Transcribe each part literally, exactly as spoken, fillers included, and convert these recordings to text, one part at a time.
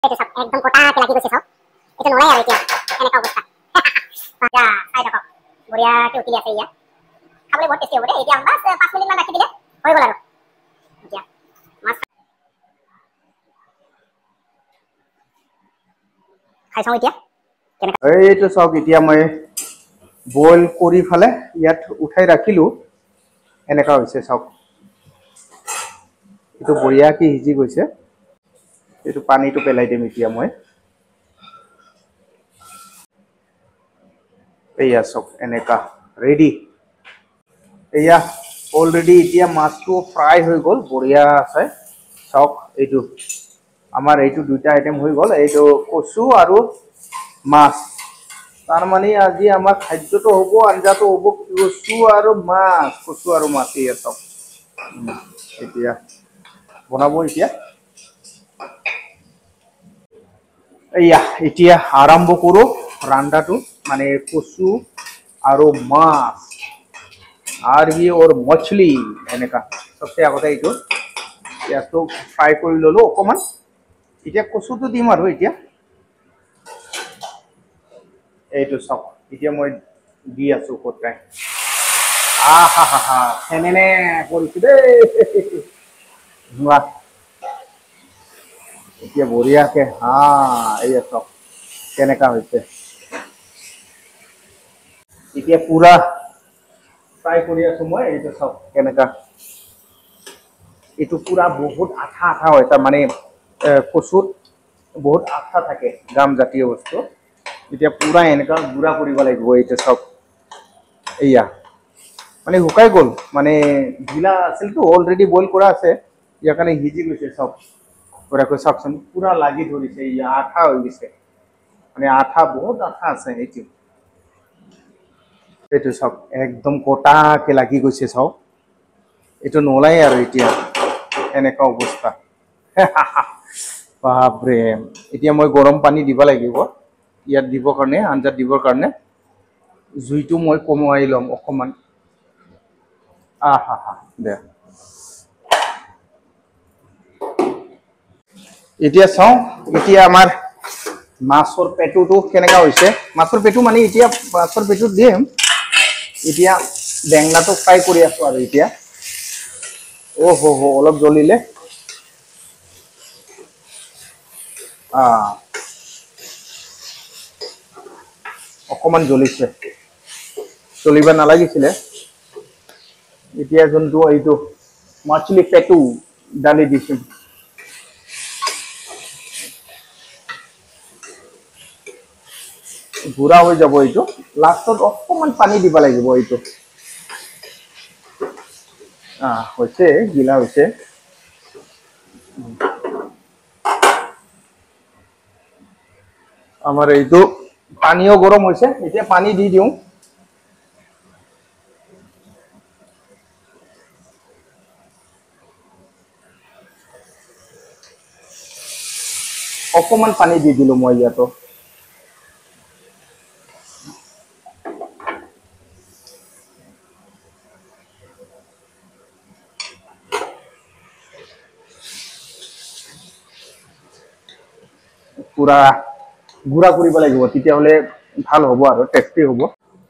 itu sab ekdom kota ke lagi গৈছে সব itu নলাই আৰু এতিয়া এনেকা অৱস্থা যা চাই থাকক বঢ়িয়াকে উঠি আছে ইয়া খাবলৈ বহুত টেষ্টি হ'ব দেই এতিয়া বাছ পাঁচ মিনিট মান ৰাখি দিলে হৈ গ'ল আৰু এতিয়া মাছ খাই চাওঁ এতিয়া এইটো চাওক এতিয়া মই বইল কৰি ফালে ইয়াত উঠাই ৰাখিলো এনেকা হৈছে চাওক এইটো বঢ়িয়াকে সিজি গৈছে এইটো পানীটো পেলাই দিম এতিয়া মই এয়া চাওক এনেকা ৰেডি এয়া অলৰেডি এতিয়া মাছটো ফ্ৰাই হৈ গ'ল বঢ়িয়া আছে চাওক এইটো আমাৰ এইটো দুটা আইটেম হৈ গ'ল এইটো কচু আৰু মাছ তাৰ মানে আজি আমাৰ খাদ্যটো হ'ব আঞ্জাটো হ'ব কচু আৰু মাছ কচু আৰু মাছ এয়া চাওক এতিয়া বনাব এতিয়া এয়া এতিয়া আৰম্ভ কৰো ৰান্ধাটো মানে কচু আৰু মাছ আৰবি और मछली এনেকা সবচে আগতে এইটো ইয়াতো ফ্ৰাই কৰি ললো অকমান এতিয়া কচুটো দিম আৰু এতিয়া এইটো চাওক এতিয়া মই দি আছো কোটাই আহা হা হা হেনেনে কৰিছে দেই বাহ এতিয়া বঢ়িয়াকে হা এই চাওক কেনেকা হৈছে এতিয়া পুৰা ফ্ৰাই কৰি আছো মই এইটো চাওক কেনেকা এইটো পুৰা বহুত আঠা আঠা হয় তাৰ মানে কচুত বহুত আঠা থাকে গাম জাতীয় বস্তু এতিয়া পুৰা এনেকা গুড়া কৰিব লাগিব এইটো চাওক এয়া মানে শুকাই গ'ল মানে ঢিলা আছিলতো অলৰেডি বইল কৰা আছে ইয়াৰ কাৰণে সিজি গৈছে চাওক পুৰাকৈ চাওকচোন পুৰা লাগি ধৰিছে ইয়া আঠা হৈ গৈছে মানে আঠা বহুত আঠা আছে এইটো এইটো চাওক একদম গোটাকে লাগি গৈছে চাওক এইটো নলাই আৰু এতিয়া এনেকা অৱস্থা বাপৰে এতিয়া মই গৰম পানী দিব লাগিব ইয়াত দিবৰ কাৰণে আঞ্জাত দিবৰ কাৰণে জুইটো মই কমাই ল'ম অকমান আহা হা দে এতিয়া চাওঁ এতিয়া আমাৰ মাছৰ পেটুটো কেনেকা হৈছে মাছৰ পেটু মানে এতিয়া মাছৰ পেটু দিম এতিয়া বেংলাটো ফ্ৰাই কৰি আছো আৰু এতিয়া ও হো হো অলপ জ্বলিলে আ অকমান জ্বলিছে জ্বলিব নালাগিছিলে এতিয়া যোনটো এইটো মাছলি পেটু ডালি দিছো গুড়া হৈ যাব এইটো লাষ্টত অকমান পানী দিব লাগিব এইটো আ হৈছে গিলা হৈছে আমাৰ এইটো পানীও গৰম হৈছে এতিয়া পানী দি দিওঁ অকমান পানী দি দিলো মই ইয়াতো পুৰা গুড়া কৰিব লাগিব তেতিয়া হলে ভাল হ'ব আৰু টেষ্টি হ'ব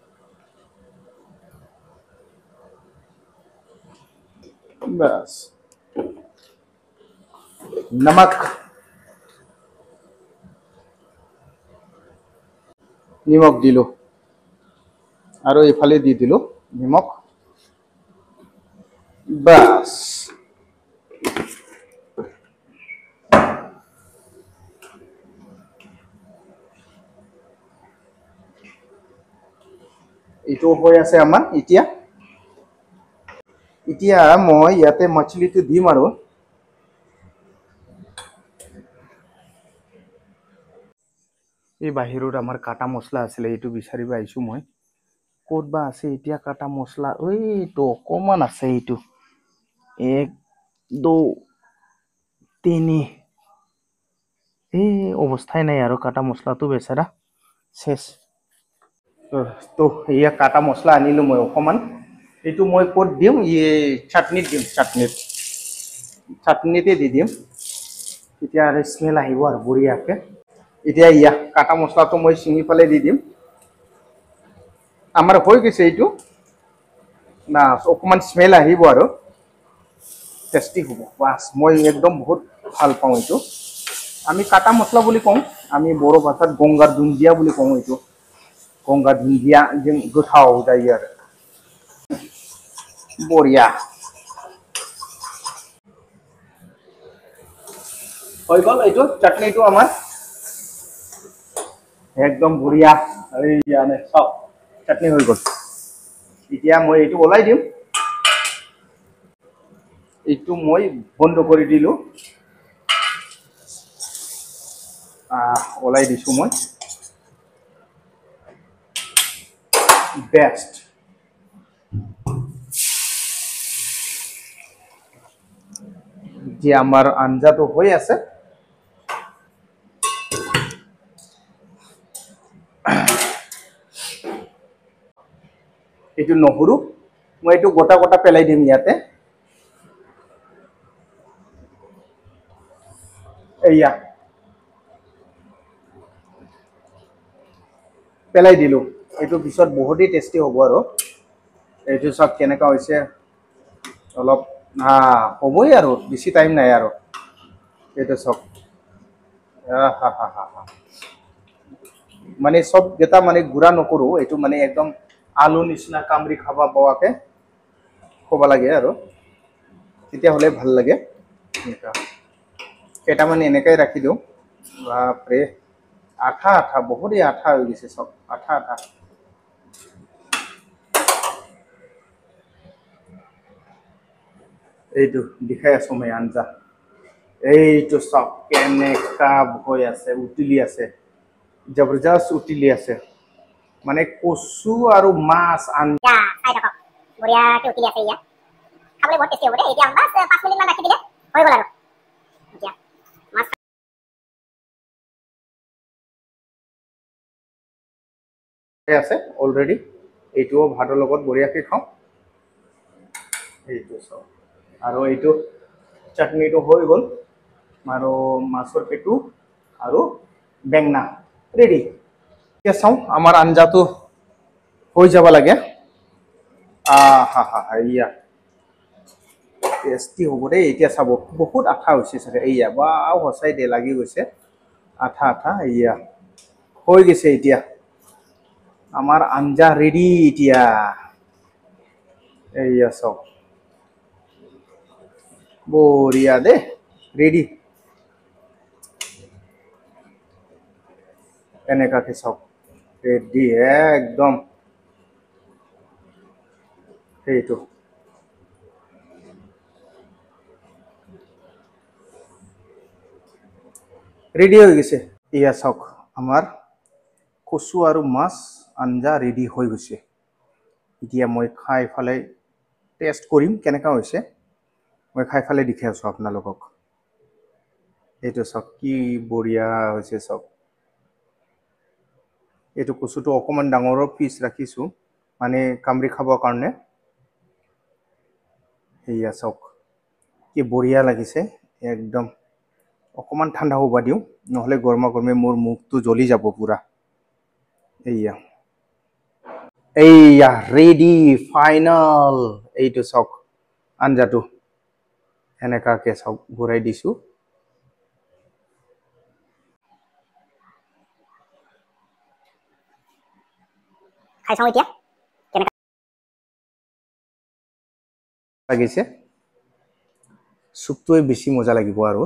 बस नमक निमक दिलो और इफाले दी दिलो निमक बस इतो হৈ আছে আমাৰ এতিয়া এতিয়া মই ইয়াতে মাছলিটো দিম আৰু এই বাহিৰত আমাৰ কাটা মছলা আছিল এইটো বিচাৰিব আইছো মই ক'ত বা আছে এতিয়া কাটা মছলা ওই তো অকমান আছে এইটো এক দুই তিনি এই অৱস্থাই নাই আৰু কাটা মছলাটো বেচেৰা শেষ তো ইয়া কাটা মছলা আনিলো মই অকমান এইটো মই ক'ত দিম এই চাটনিত দিম চাটনিত চাটনিতে দি দিম এতিয়া আৰু স্মেল আহিব আৰু বঢ়িয়াকে এতিয়া ইয়া কাটা মছলাটো মই চিঙি পেলাই দি দিম আমাৰ হৈ গৈছে এইটো না অকমান স্মেল আহিব আৰু টেষ্টি হ'ব বাস মই একদম বহুত ভাল পাওঁ এইটো আমি কাটা মছলা বুলি কওঁ আমি বড়ো ভাষাত গংগাৰ দুন্দিয়া বুলি কওঁ এইটো গংগাৰ দুন্দিয়া जों गोथाव जायो आरो बरिया হৈ গ'ল এইটো চাটনিটো আমাৰ একদম বঢ়িয়া এইয়ানে সব চাটনি হৈ গ'ল এতিয়া মই এইটো ওলাই দিম এইটো মই বন্ধ কৰি দিলো আহ ওলাই দিছো মই বেষ্ট যে আমাৰ আঞ্জাটো হৈ আছে এইটো নহৰু মই এইটো গোটা গোটা পেলাই দিম ইয়াতে এইয়া পেলাই দিলো এইটো পিছত বহুতই টেষ্টি হ'ব আৰু এইটো সব কেনেকা হৈছে অলপ হা হ'বই আৰু বেছি টাইম নাই আৰু এইটো সব হা হা হা হা মানে সব গেটা মানে গুড়া নকৰো এইটো মানে একদম আলু নিচিনা কামৰি খাবা পোৱাকে হ'ব লাগে আৰু তেতিয়া হলে ভাল লাগে এটা মানে এনেকৈ ৰাখি দিও বাপৰে আঠা আঠা বহুত আঠা হৈ গৈছে সব আঠা আঠা এইটো দেখাই আছো মই আঞ্জা এইটো সব কেনেকা হৈ আছে উতলি আছে জবৰদস্ত উতলি আছে মানে কচু আৰু মাছ আঞ্জা চাই থাকক বঢ়িয়াকে উতলি আছে ইয়া খাবলৈ বহুত টেষ্টি হ'ব দেই এতিয়া বাছ পাঁচ মিনিট মান ৰাখি দিলে হৈ গ'ল আৰু এতিয়া মাছ আছে অলৰেডি এইটোও ভাতৰ লগত বঢ়িয়াকে খাওঁ এইটো সব আৰু এইটো চাটনিটো হৈ গ'ল আৰু মাছৰ পেটু আৰু বেঙনা ৰেডি এতিয়া চাওঁ আমাৰ আঞ্জাটো হৈ যাব লাগে আহ হা হা হা ইয়া টেষ্টি হ'ব দেই এতিয়া চাব বহুত আঠা হৈছে চাগে এইয়া বাও সঁচাই দে লাগি গৈছে আঠা আঠা ইয়া হৈ গৈছে এতিয়া আমাৰ আঞ্জা ৰেডি এতিয়া এইয়া চাওক বঢ়িয়া দে ৰেডি এনেকাকে চাওক ৰেডি একদম সেইটো ৰেডি হৈ গৈছে ইয়া চাওক আমাৰ কচু আৰু মাছ আঞ্জা ৰেডি হৈ গৈছে এতিয়া মই খাই ফালে টেষ্ট কৰিম কেনেকা হৈছে মই খাই ফালে দেখি আছো আপোনালোকক এইটো চাওক কি বঢ়িয়া হৈছে চাওক এইটো কচুটো অকমান ডাঙৰৰ পিচ ৰাখিছো মানে কামৰি খাবৰ কাৰণে এইয়া চাওক কি বঢ়িয়া লাগিছে একদম অকমান ঠাণ্ডা হ'ব দিও নহলে গৰমা গৰমে মোৰ মুখটো জ্বলি যাব পুৰা এইয়া এইয়া ৰেডি ফাইনাল এইটো চাওক আঞ্জাটো এনেকাকে চাওক ঘূৰাই দিছো খাই চাওঁ এতিয়া কেনেকা লাগিছে চুপটোৱে বেছি মজা লাগিব আৰু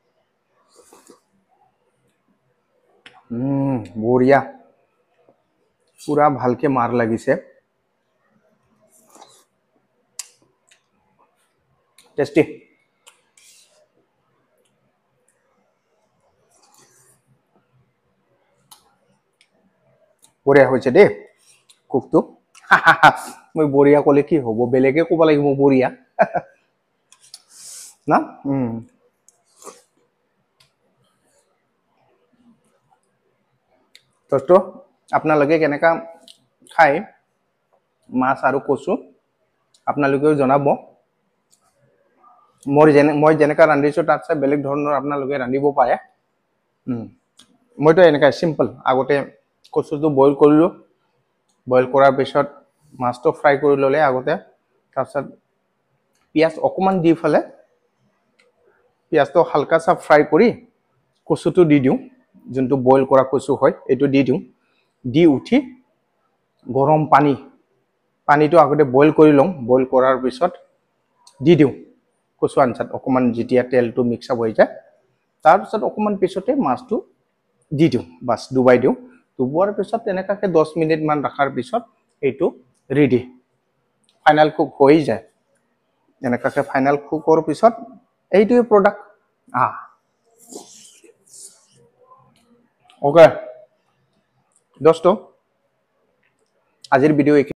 উম বঢ়িয়া পুৰা ভালকে মাৰ লাগিছে টেষ্টি বঢ়িয়া হৈছে দেই কুকটো মই বঢ়িয়া ক'লে কি হ'ব বেলেগে ক'ব লাগিব বঢ়িয়া না উম তো আপোনালোকে কেনেকা খাই মাছ আৰু কচু আপোনালোকেও জনাব মই যেনে মই যেনেকা ৰান্ধিছো তাতছে বেলেগ ধৰণৰ আপোনালোকে ৰান্ধিব পাৰে মইতো এনেকা সিম্পল আগতে কচুটো বইল কৰিলো বইল কৰাৰ পিছত মাছটো ফ্ৰাই কৰি ললে আগতে তাৰপিছত পিয়াজ অকমান দি ফেলে পিয়াজটো হালকা সা ফ্ৰাই কৰি কচুটো দি দিওঁ যোনটো বইল কৰা কচু হয় এটো দি দিওঁ দি উঠি গৰম পানী পানীটো আগতে বইল কৰি লওঁ বইল কৰাৰ পিছত দি দিওঁ কচু আঞ্জাত অকমান যেতিয়া তেলটো মিক্স আপ হৈ যায় তাৰ পিছত অকমান পিছতে মাছটো দি দিওঁ বাস ডুবাই দিওঁ ডুবোৱাৰ পিছত এনেকাকে দহ মিনিট মান ৰাখাৰ পিছত এইটো ৰেডি ফাইনাল কুক হৈ যায় এনেকাকে ফাইনাল কুকৰ পিছত এইটোৱে প্ৰডাক্ট আ ওকে দোস্তো আজিৰ ভিডিও